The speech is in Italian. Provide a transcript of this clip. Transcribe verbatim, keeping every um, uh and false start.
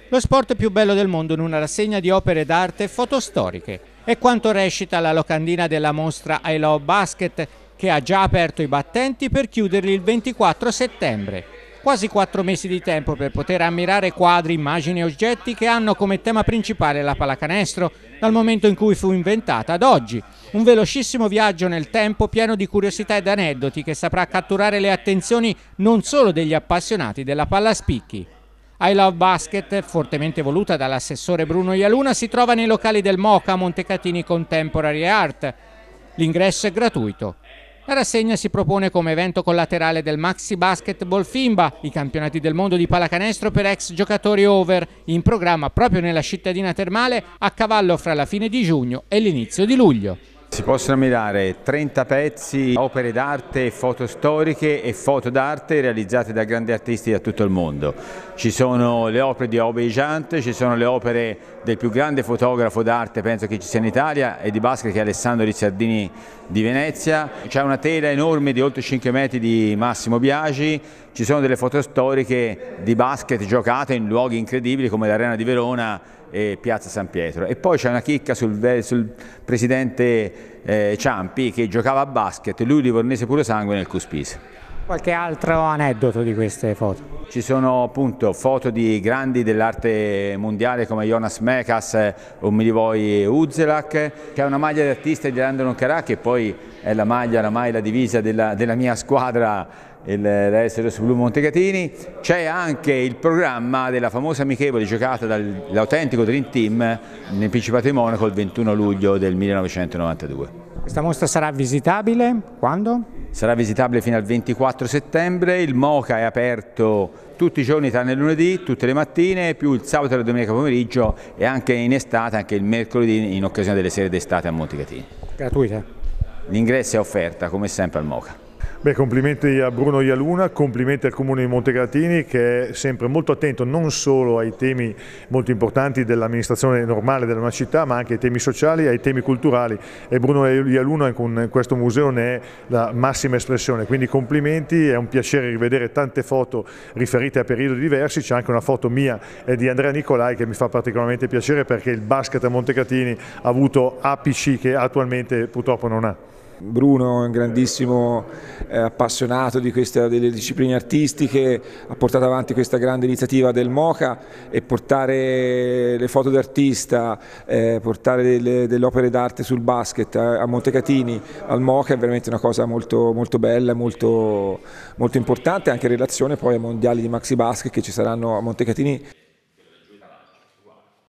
Lo sport più bello del mondo in una rassegna di opere d'arte e foto storiche. È quanto recita la locandina della mostra I Love Basket, che ha già aperto i battenti per chiuderli il ventiquattro settembre. Quasi quattro mesi di tempo per poter ammirare quadri, immagini e oggetti che hanno come tema principale la pallacanestro dal momento in cui fu inventata ad oggi. Un velocissimo viaggio nel tempo pieno di curiosità ed aneddoti che saprà catturare le attenzioni non solo degli appassionati della palla a spicchi. I Love Basket, fortemente voluta dall'assessore Bruno Ialuna, si trova nei locali del MOCA Montecatini Contemporary Art. L'ingresso è gratuito. La rassegna si propone come evento collaterale del Maxi Basketball FIBA, i campionati del mondo di pallacanestro per ex giocatori over, in programma proprio nella cittadina termale a cavallo fra la fine di giugno e l'inizio di luglio. Si possono ammirare trenta pezzi, opere d'arte, foto storiche e foto d'arte realizzate da grandi artisti da tutto il mondo. Ci sono le opere di Aube Ijant, ci sono le opere del più grande fotografo d'arte, penso che ci sia in Italia, e di basket, che è Alessandro Rizzardini di Venezia. C'è una tela enorme di oltre cinque metri di Massimo Biagi, ci sono delle foto storiche di basket giocate in luoghi incredibili come l'Arena di Verona e Piazza San Pietro. E poi c'è una chicca sul, sul presidente eh, Ciampi, che giocava a basket, lui livornese puro sangue, nel Cuspise. Qualche altro aneddoto di queste foto? Ci sono appunto foto di grandi dell'arte mondiale come Jonas Mekas o Milivoje Uzelak. C'è una maglia d'artista di Andron Carà, che poi è la maglia, la maglia, la divisa della, della mia squadra, l'A S Rossoblu Montecatini. C'è anche il programma della famosa amichevole giocata dall'autentico Dream Team nel Principato di Monaco il ventuno luglio del millenovecentonovantadue. Questa mostra sarà visitabile quando? Sarà visitabile fino al ventiquattro settembre, il MOCA è aperto tutti i giorni tranne il lunedì, tutte le mattine, più il sabato e la domenica pomeriggio, e anche in estate, anche il mercoledì in occasione delle serie d'estate a Montecatini. Gratuita? L'ingresso è offerta come sempre al MOCA. Beh, complimenti a Bruno Ialuna, complimenti al Comune di Montecatini, che è sempre molto attento non solo ai temi molto importanti dell'amministrazione normale della nostra città, ma anche ai temi sociali e ai temi culturali, e Bruno Ialuna con questo museo ne è la massima espressione, quindi complimenti, è un piacere rivedere tante foto riferite a periodi diversi. C'è anche una foto mia e di Andrea Nicolai che mi fa particolarmente piacere, perché il basket a Montecatini ha avuto apici che attualmente purtroppo non ha. Bruno è un grandissimo eh, appassionato di queste, delle discipline artistiche, ha portato avanti questa grande iniziativa del MOCA, e portare le foto d'artista, eh, portare delle, delle opere d'arte sul basket a, a Montecatini, al MOCA, è veramente una cosa molto, molto bella, molto, molto importante, anche in relazione poi ai mondiali di Maxi Basket che ci saranno a Montecatini.